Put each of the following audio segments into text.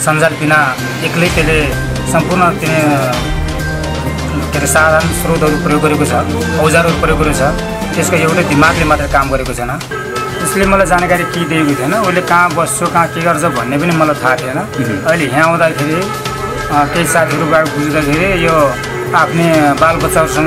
सञ्जाल बिना एक्लै त्यसले सम्पूर्ण के अरे साधारण स्रोतहरू प्रयोग गरेको छ, औजारहरू प्रयोग गरेको छ, त्यसको एउटै दिमागले मात्र काम गरेको छैन। त्यसले मलाई जानकारी के दिएको थिएन, उसले कहाँ बस्छ कहाँ के गर्छ भन्ने पनि मलाई थाहा थिएन। अहिले यहाँ आउँदाखेरि केही साथीहरूबाट बुझ्दाखेरि यो आफ्नै बालबच्चाहरूसँग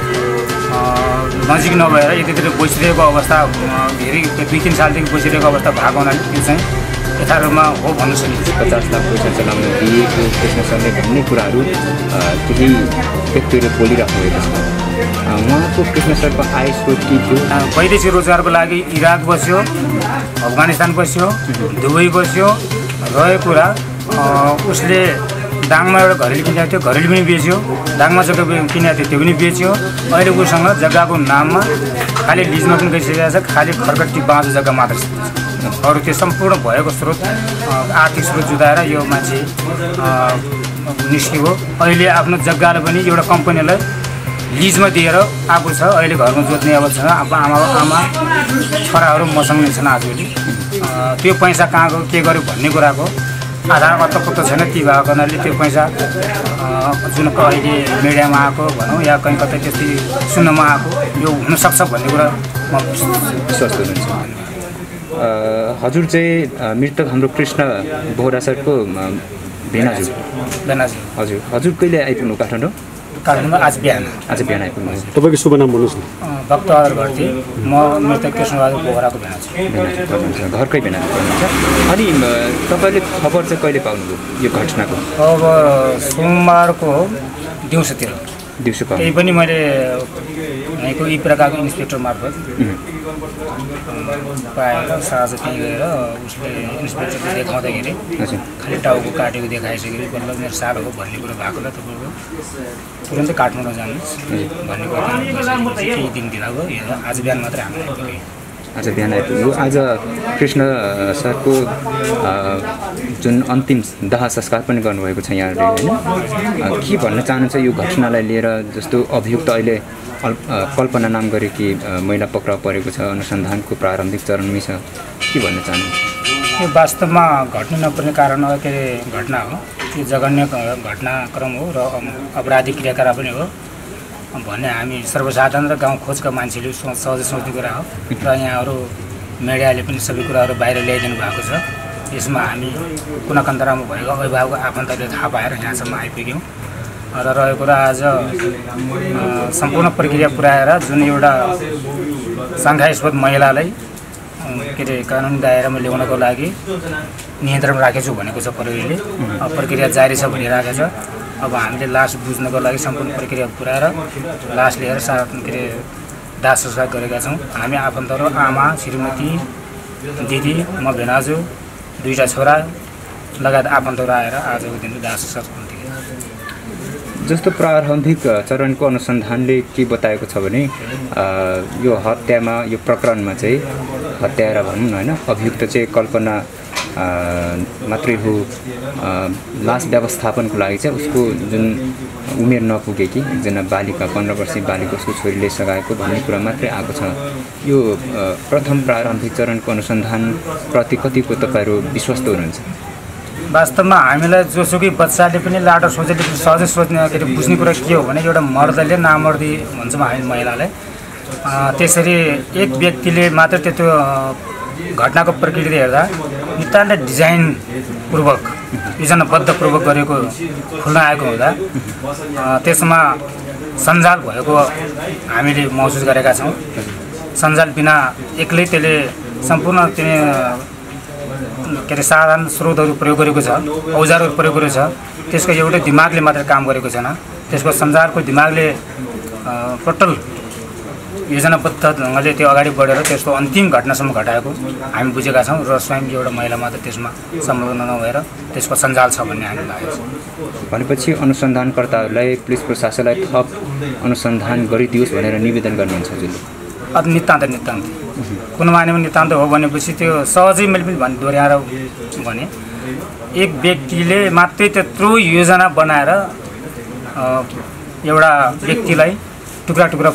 नजिक नभएर यतितिर बसिरहेको अवस्था धेरै 2-3 सालदेखि बसिरहेको अवस्था भएको हुनाले त्यो चाहिँ यथार्थमा हो भन्न सकिन्छ। 50 लाख पैसा चलाउन दिएको कृष्ण सरले भन्ने कुराहरू केही व्यक्तिहरूले बोलिराख्नु भएको छ। उहाँको कृष्ण सरको आय स्रोत के थियो? वैदेशिक रोजगारको लागि इराक बस्यो, अफगानिस्तान बस्यो, दुबई बस्यो। रहेको कुरा उसले दाङमा एउटा घरेलु किनेको थियो, घरेलु पनि बेच्यो, दाङमा जग्गा किनेको थियो त्यो पनि बेच्यो। अहिले उसँग जग्गाको नाममा खालि लिजमा पनि गइसकेको छ, खालि खर्कटी बाँझो जग्गा मात्र छ। अरू त्यो सम्पूर्ण भएको स्रोत आर्थिक स्रोत जुटाएर यो मान्छे निस्कियो। अहिले आफ्नो जग्गालाई पनि एउटा कम्पनीलाई लिजमा दिएर आएको छ। अहिले घरमा जोत्ने अब छ, अब आमा छोराहरू मसँग नै छन्। आजभोलि त्यो पैसा कहाँ गयो के गर्यो भन्ने कुराको आधार पत्तो छैन। ती भएको हुनाले त्यो पैसा जुन अहिले मिडियामा आएको भनौँ या कहीँ कतै त्यस्तै सुन्नमा आएको यो हुनसक्छ भन्ने कुरा म विश्वास गर्छु। हजुर चाहिँ मृतक हाम्रो कृष्ण बोहरा सरको भेनाजु। हजुर हजुर कहिले आइपुग्नु काठमाडौँ? आज बिहान आइपुग्नु। तपाईँको शुभ नाम भन्नुहोस् न। भक्तबहादुर घरती, म मृतक कृष्णबहादुर बोहराको भेना छु। घरकै भेना हुनुहुन्छ। अनि तपाईँले खबर चाहिँ कहिले पाउनुभयो यो घटनाको? अब सोमबारको दिउँसोतिर केही पनि मैले यहीँको यी प्रकारको इन्सपेक्टर मार्फत पाएर साझा त्यहीँ गएर उसले इन्सपेक्टरले देखाउँदाखेरि खालि टाउको काटेको देखाइसकेर बल्ल मेरो साह्रो हो भन्ने कुरो भएकोलाई तपाईँको तुरन्तै काठमाडौँ जानुहोस् भन्ने कुरा केही दिनतिर अब आज बिहान मात्रै हामी आइपुग्यो। आज बिहान आइपुग्यो। आज कृष्ण सरको जुन अन्तिम दाह संस्कार पनि गर्नुभएको छ यहाँहरूले, होइन? के भन्न चाहनुहुन्छ यो घटनालाई लिएर? जस्तो अभियुक्त अहिले कल्पना नाम गरेकी महिला पक्राउ परेको छ, अनुसन्धानको प्रारम्भिक चरणमै छ, के भन्न चाहनुहुन्छ? यो वास्तवमा घट्नु नपर्ने कारण के अरे घटना हो, यो जघन्य घटनाक्रम हो र अपराधिक क्रियाकलाप पनि हो भन्ने हामी सर्वसाधारण र गाउँ खोजका मान्छेले सहजै सोच्ने कुरा हो। र यहाँहरू मिडियाले पनि सबै कुराहरू बाहिर ल्याइदिनु भएको छ। यसमा हामी कुनाकन्तरामा भएको अभिभावक आफन्तहरूले थाहा पाएर यहाँसम्म आइपुग्यौँ र रहेको कुरा आज सम्पूर्ण प्रक्रिया पुर्याएर जुन एउटा शङ्कास्पद महिलालाई के अरे कानुनी दायरामा ल्याउनको लागि नियन्त्रण राखेको छु भनेको छ प्रहरीले। प्रक्रिया जारी छ भनिरहेको छ। अब हामीले लास बुझ्नको लागि सम्पूर्ण प्रक्रिया पुर्याएर लास लिएर के अरे दाह संस्कार गरेका छौँ। हामी आफन्तहरू आमा, श्रीमती, दिदी, म भेनाजु, 2टा छोरा लगायत आफन्तहरू आएर आजको दिन दाह संस्कार हुन्थ्यो। जस्तो प्रारम्भिक चरणको अनुसन्धानले के बताएको छ भने यो हत्यामा, यो प्रकरणमा चाहिँ हत्यारा भनौँ न, होइन, अभियुक्त चाहिँ कल्पना मात्रै हो। लास व्यवस्थापनको लागि चाहिँ उसको जुन उमेर नपुगेकी एकजना बालिका, 15 वर्षीय बालिका उसको छोरीले सघाएको भन्ने कुरा मात्रै आएको छ। यो प्रथम प्रारम्भिक चरणको अनुसन्धानप्रति कतिको तपाईँहरू विश्वस्त हुनुहुन्छ? वास्तवमा हामीलाई जोसुकै बच्चाले पनि लाडो सोचेले सहजै सोच्ने के अरे बुझ्ने कुरा के हो भने एउटा मर्दले नामर्दी भन्छौँ हामी महिलालाई। त्यसरी एक व्यक्तिले मात्र त्यो घटनाको प्रकृति हेर्दा नितान्त डिजाइनपूर्वक योजनाबद्धपूर्वक गरेको खुल्न आएको हुँदा त्यसमा सञ्जाल भएको हामीले महसुस गरेका छौँ। सञ्जाल बिना एक्लै त्यसले सम्पूर्ण के अरे साधारण स्रोतहरू प्रयोग गरेको छ, औजारहरू प्रयोग गरेको छ, त्यसको एउटै दिमागले मात्र काम गरेको छैन। त्यसको सञ्जालको दिमागले टोटल योजनाबद्ध ढङ्गले त्यो अगाडि बढेर त्यसको अन्तिम घटनासम्म घटाएको हामी बुझेका छौँ र स्वयं एउटा महिला मात्र त्यसमा संलग्न नभएर त्यसको सञ्जाल छ भन्ने हामी लागेको छ। भनेपछि अनुसन्धानकर्ताहरूलाई, पुलिस प्रशासनलाई थप अनुसन्धान गरिदियोस् भनेर निवेदन गर्नुहुन्छ हजुरले? अब नितान्त कुन मानेमा नितान्त हो भनेपछि त्यो सहजै मैले पनि दोहोऱ्याएर भने एक व्यक्तिले मात्रै त्यत्रो योजना बनाएर एउटा व्यक्तिलाई टुक्रा टुक्रा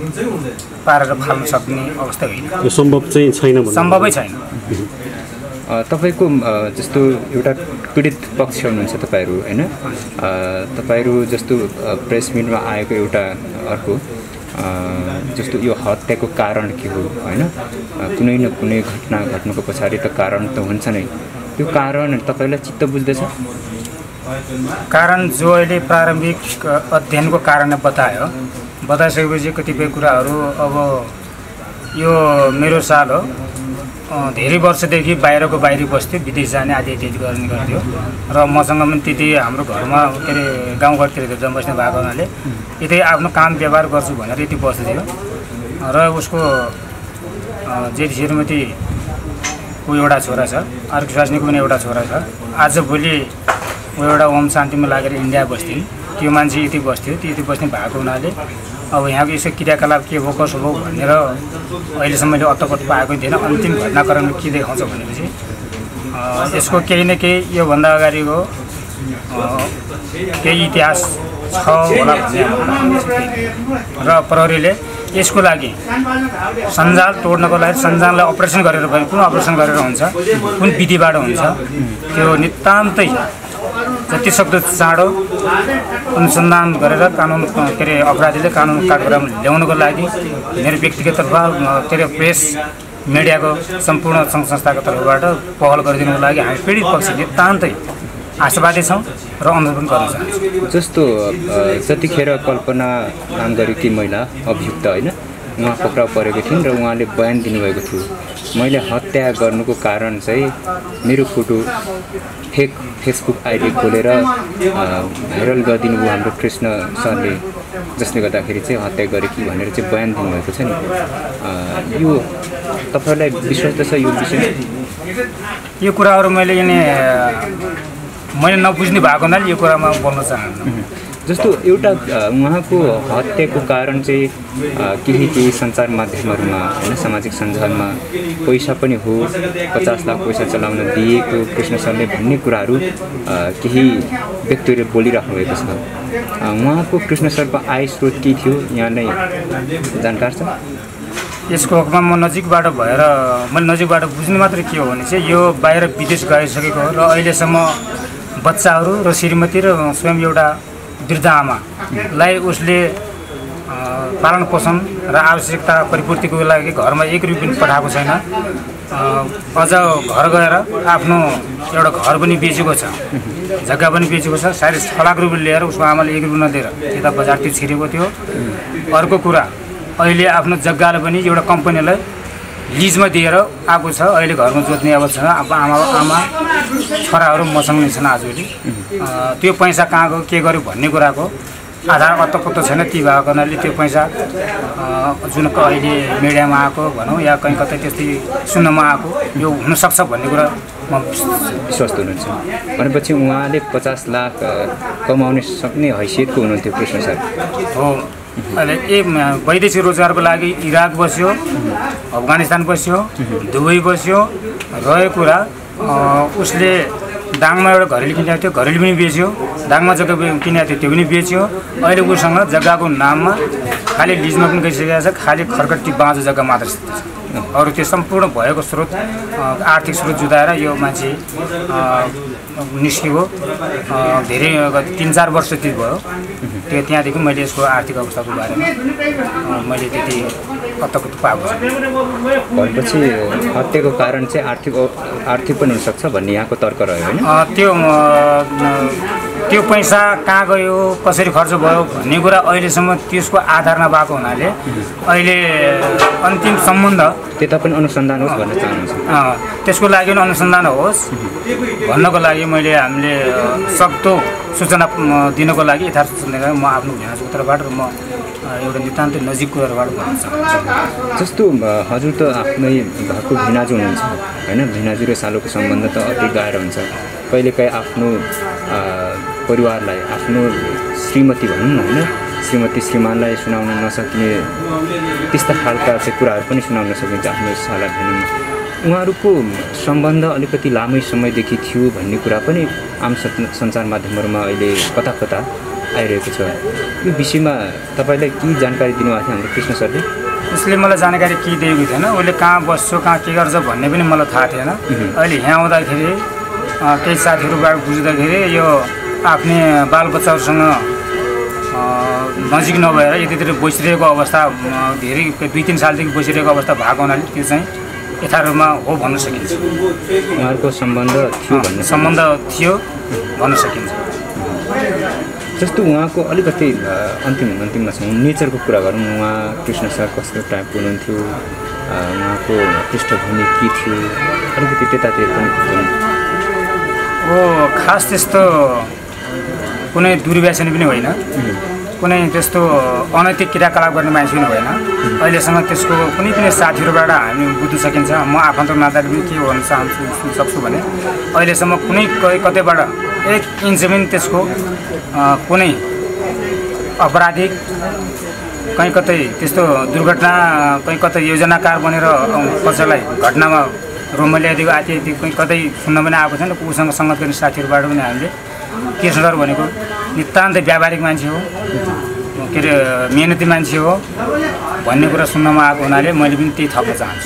पारेर फाल्न सक्ने अवस्था होइन। यो सम्भव चाहिँ छैन, सम्भवै छैन। तपाईको जस्तो एउटा पीडित पक्ष हुनुहुन्छ तपाईहरु हैन तपाईहरु जस्तो प्रेस मिटमा आएको एउटा अर्को जस्तो यो हत्याको कारण के हो हैन कुनै न कुनै घटना घट्नुको पछाडि त कारण त हुन्छ नै यो कारण तपाईलाई चित्त बुझ्दैछ कारण जो अहिले प्रारम्भिक अध्ययनको कारण बताइसकेपछि कतिपय कुराहरू अब यो मेरो साल हो धेरै वर्षदेखि बाहिरी बस्थ्यो विदेश जाने आदि इत्यादि गर्ने गर्थ्यो र मसँग पनि त्यति हाम्रो घरमा के अरे गाउँघरतिर जन्मबस्ने भएको हुनाले यतै आफ्नो काम व्यवहार गर्छु भनेर यति बस्थ्यो र उसको जेठी श्रीमतीको एउटा छोरा छ अर्को स्वास्नीको पनि एउटा छोरा छ आजभोलि ऊ एउटा ओम शान्तिमा लागेर इन्डिया बस्थ्यो त्यो मान्छे यति बस्थ्यो त्यति बस्ने भएको हुनाले अब यहाँको यसो क्रियाकलाप के हो कसो हो भनेर अहिलेसम्म मैले अत्तपत्त पाएको थिएन अन्तिम घटनाक्रमले के देखाउँछ भनेपछि यसको केही न केही योभन्दा अगाडिको केही इतिहास छ होला भन्ने र प्रहरीले यसको लागि सञ्जाल तोड्नको लागि सञ्जाललाई अपरेसन गरेर पनि कुन अपरेसन गरेर हुन्छ कुन विधिबाट हुन्छ त्यो नितान्तै जतिसक्दो चाँडो अनुसन्धान गरेर कानुन के अरे अपराधीले कानुन काठगोडामा ल्याउनको लागि मेरो व्यक्तिगत तर्फबाट के अरे प्रेस मिडियाको सम्पूर्ण सङ्घ संस्थाको तर्फबाट पहल गरिदिनुको लागि हामी पीडित पक्ष नितान्तै आशावादी छौँ र अनुरोध गर्न चाहन्छु जस्तो जतिखेर कल्पना नाम गरेकी महिला अभियुक्त हैन उहाँ पक्राउ परेको थिइन् र उहाँले बयान दिनुभएको थियो मैले हत्या गर्नुको कारण चाहिँ मेरो फोटो फेक फेसबुक आइडी खोलेर भाइरल गरिदिनु भयो हाम्रो कृष्ण सरले जसले गर्दाखेरि चाहिँ हत्या गरे कि भनेर चाहिँ बयान दिनुभएको छ नि यो तपाईलाई विश्वास छ यो विषय यो कुराहरू मैले नबुझ्ने भएको हुनाले यो कुरामा बोल्न चाहन्छु जस्तो एउटा उहाँको हत्याको कारण चाहिँ केही सञ्चार माध्यमहरूमा हैन सामाजिक सञ्जालमा पैसा पनि हो 50 लाख पैसा चलाउन दिएको कृष्ण सरले भन्ने कुराहरू केही व्यक्तिहरूले बोलिराख्नु भएको छ उहाँको कृष्ण सरको आय स्रोत के थियो यहाँलाई जानकार छ यसको हकमा म नजिकबाट भएर मैले नजिकबाट बुझ्नु मात्र के हो भने चाहिँ यो बाहिर विदेश गइसकेको हो र अहिलेसम्म बच्चाहरू र श्रीमती र स्वयं एउटा वृद्ध आमालाई उसले पालन पोषण र आवश्यकता परिपूर्तिको लागि घरमा 1 रुपैयाँ पनि पठाएको छैन अझ घर गएर आफ्नो एउटा घर पनि बेचेको छ जग्गा पनि बेचेको छ सायद 6 लाख रुपैयाँ लिएर उसको आमाले 1 रुपैयाँ नदिएर यता बजारतिर छिरेको थियो अर्को कुरा अहिले आफ्नो जग्गाले पनि एउटा कम्पनीलाई लिजमा दिएर आएको छ अहिले घरमा जोत्ने अब छ अब आमा छोराहरू मसँग नै छन् आजभोलि त्यो पैसा कहाँ गयो के गर्यो भन्ने कुराको आधार अत्तपत्तो छैन ती भएको हुनाले त्यो पैसा जुन अहिले मिडियामा आएको भनौँ या कहीँ कतै त्यस्तै सुन्नमा आएको यो हुनसक्छ भन्ने कुरा म विश्वास हुनुहुन्छ भनेपछि उहाँले 50 लाख कमाउन सक्ने हैसियतको हुनुहुन्थ्यो कृष्ण सर हो अहिले वैदेशिक रोजगारको लागि इराक बस्यो अफगानिस्तान बस्यो दुबई बस्यो रहेको कुरा उसले दाङमा एउटा घरेली किनेको थियो घरेली पनि बेच्यो दाङमा जग्गा किनेको थियो त्यो पनि बेच्यो अहिले उसँग जग्गाको नाममा खालि लिजमा पनि गइसकेको छ खालि खर्कटी बाँझो जग्गा मात्र छ अरू त्यो सम्पूर्ण भएको स्रोत आर्थिक स्रोत जुटाएर यो मान्छे निस्कियो धेरै 3-4 वर्ष जति भयो त्यो त्यहाँदेखि मैले यसको आर्थिक अवस्थाको बारेमा मैले त्यति अत्तपत्तो पाएको छु भनेपछि हत्याको कारण चाहिँ आर्थिक पनि हुनसक्छ भन्ने यहाँको तर्क रह्यो हैन त्यो पैसा कहाँ गयो कसरी खर्च भयो भन्ने कुरा अहिलेसम्म त्यसको आधार नभएको हुनाले अहिले अन्तिम सम्बन्ध त्यता पनि अनुसन्धान होस् भन्न चाहन्छु त्यसको लागि पनि अनुसन्धान होस् भन्नको लागि हामीले सक्दो सूचना दिनको लागि यथार्थ सूचना म आफ्नो भिनाजुको तर्फबाट र म एउटा नितान्तै नजिक कुराबाट भन्न चाहन्छु जस्तो हजुर त आफ्नै घरको भिनाजु हुनुहुन्छ हैन भिनाजु र सालोको सम्बन्ध त अति गाह्रो हुन्छ कहिलेकाहीँ आफ्नो परिवारलाई आफ्नो श्रीमती भनौँ न हैन श्रीमती श्रीमानलाई सुनाउन नसक्ने त्यस्ता खालका चाहिँ कुराहरू पनि सुनाउन सकिन्छ आफ्नो साला भेनुमा उहाँहरूको सम्बन्ध अलिकति लामै समयदेखि थियो भन्ने कुरा पनि आम सञ्चार माध्यमहरूमा अहिले कता कता आइरहेको छ यो विषयमा तपाईलाई के जानकारी दिनुभएको थियो हाम्रो कृष्ण सरले उसले मलाई जानकारी के दिएको थिएन, उसले कहाँ बस्छ कहाँ के गर्छ भन्ने पनि मलाई थाहा थिएन। अहिले यहाँ आउँदाखेरि केही साथीहरूबाट बुझ्दाखेरि यो आफ्नै बालबच्चाहरूसँग नजिक नभएर यतितिर बसिरहेको अवस्था धेरै 2-3 सालदेखि बसिरहेको अवस्था भएको हुनाले त्यो चाहिँ यथार्थमा हो भन्न सकिन्छ। उहाँहरूको सम्बन्ध थियो भन्न सकिन्छ। जस्तो उहाँको अलिकति अन्तिममा छौँ, नेचरको कुरा गरौँ। उहाँ कृष्ण सर कस्तो टाइपको हुनुहुन्थ्यो, उहाँको पृष्ठभूमि के थियो, अलिकति त्यतातिर पनि खास त्यस्तो कुनै दुर्व्यसनी पनि होइन, कुनै त्यस्तो अनैतिक क्रियाकलाप गर्ने मान्छे पनि होइन। अहिलेसम्म त्यसको कुनै पनि साथीहरूबाट हामी बुझ्न सकिन्छ। म आफन्त नाताले पनि के भन्न सक्छु भने अहिलेसम्म कुनै कतैबाट 1 इन्च पनि त्यसको कुनै अपराधिक कहीँ कतै त्यस्तो दुर्घटना कहीँ कतै योजनाकार बनेर कसैलाई घटनामा रोममा ल्याइदिएको आदि कहीँ कतै सुन्न पनि आएको छैन। उसँग सङ्गत गर्ने साथीहरूबाट पनि हामीले कृष्ण सर भनेको नितान्त व्यावहारिक मान्छे हो, के अरे मेहनती मान्छे हो भन्ने कुरा सुन्नमा आएको हुनाले मैले पनि त्यही थप्न चाहन्छु।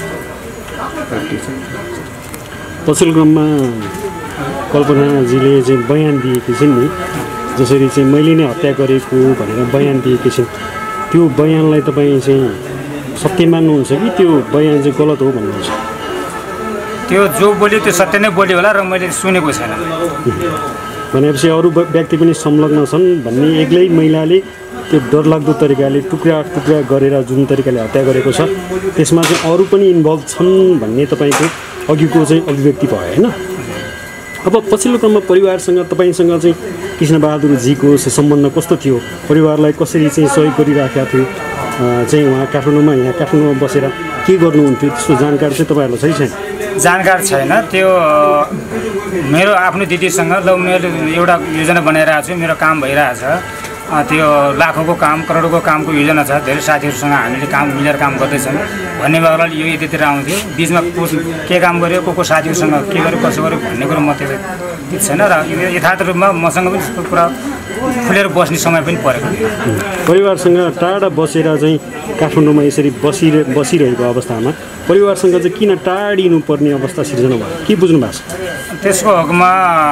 पछिल्लो क्रममा कल्पनाजीले चाहिँ बयान दिएकी छिन् नि, जसरी चाहिँ मैले नै हत्या गरेको भनेर बयान दिएकी छिन्, त्यो बयानलाई तपाईँ चाहिँ सत्य मान्नुहुन्छ कि त्यो बयान चाहिँ गलत हो भन्नुहुन्छ? त्यो जो बोल्यो त्यो सत्य नै बोल्यो होला र मैले सुनेको छैन। भनेपछि अरू व्यक्ति पनि संलग्न छन् भन्ने एक्लै महिलाले त्यो डरलाग्दो तरिकाले टुक्रा गरेर जुन तरिकाले हत्या गरेको छ त्यसमा चाहिँ अरू पनि इन्भल्भ छन् भन्ने तपाईँको अघिको चाहिँ अभिव्यक्ति भयो होइन? अब पछिल्लो क्रममा परिवारसँग तपाईँसँग चाहिँ कृष्णबहादुरजीको सम्बन्ध कस्तो थियो? परिवारलाई कसरी चाहिँ सहयोग गरिराखेका थियो चाहिँ उहाँ काठमाडौँमा, यहाँ काठमाडौँमा बसेर के गर्नुहुन्थ्यो त्यस्तो जानकारी चाहिँ तपाईँहरूलाई छैन? जानकार छैन। त्यो मेरो आफ्नो दिदीसँग ल मेरो एउटा योजना बनाइरहेको छु, मेरो काम भइरहेछ, त्यो लाखौँको काम करोडको कामको योजना छ, धेरै साथीहरूसँग हामीले काम मिलेर काम गर्दैछौँ भन्ने भएर यो यतितिर आउँथ्यो। बिचमा के काम गर्यो, को साथीहरूसँग के गर्यो कसो गर्यो भन्ने कुरो म त्यो छैन र यथार्थ रूपमा मसँग पनि त्यस्तो कुरा खुलेर बस्ने समय पनि परेको थियो। परिवारसँग टाढा बसेर चाहिँ काठमाडौँमा यसरी बसिरहेको अवस्थामा परिवारसँग चाहिँ किन टाढिनु पर्ने अवस्था सिर्जना भयो, के बुझ्नु भएको छ? त्यसको हकमा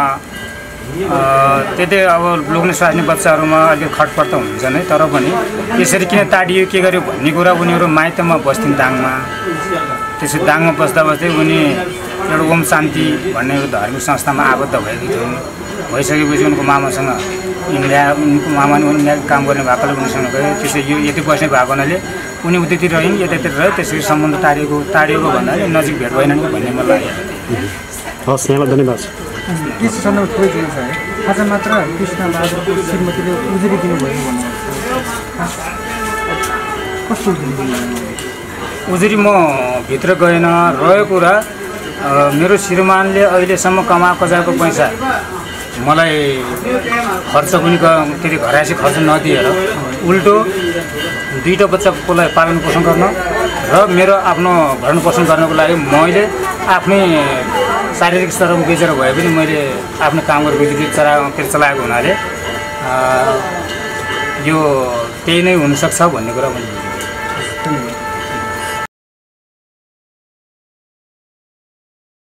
त्यति अब लोग्ने स्वास्नी बच्चाहरूमा अलिक खटपट त हुन्छ नै, तर पनि यसरी किन टाढियो के गर्यो भन्ने कुरा उनीहरू माइतमा बस्थिन् दाङमा। त्यसरी दाङमा बस्दा उनी एउटा ओम शान्ति भन्ने एउटा धार्मिक संस्थामा आबद्ध भएकी थिइन्। भइसकेपछि उनको मामासँग उनको मामा नि उनी काम गर्ने भएकोले उनीसँग गयो। त्यसै यो यति बस्ने भएको हुनाले उनी उतितिर रहिन्, यतातिर रह्यो। त्यसरी सम्बन्ध टाढिएको भन्नाले नजिक भेट भएनन् भन्ने मलाई लागेको। हस्, यहाँलाई धन्यवाद। कृष्ण सन्दर्भ थोरै दिनु छ है। आज मात्र कृष्णबहादुरको श्रीमतीले उजुरी दिनुभयो भन्नु कस्तो उजुरी? म भित्र गएन, रहेको कुरा मेरो श्रीमानले अहिलेसम्म कमाएको जाएको पैसा मलाई खर्च पनि के अरे घरायसी खर्च नदिएर उल्टो 2टा बच्चाकोलाई पालन पोषण गर्न र मेरो आफ्नो भरण पोषण गर्नको लागि मैले आफ्नै शारीरिक स्तरमा बेचेर भए पनि मैले आफ्नो काम गरेर चलाएको हुनाले यो त्यही नै हुनसक्छ भन्ने कुरा मैले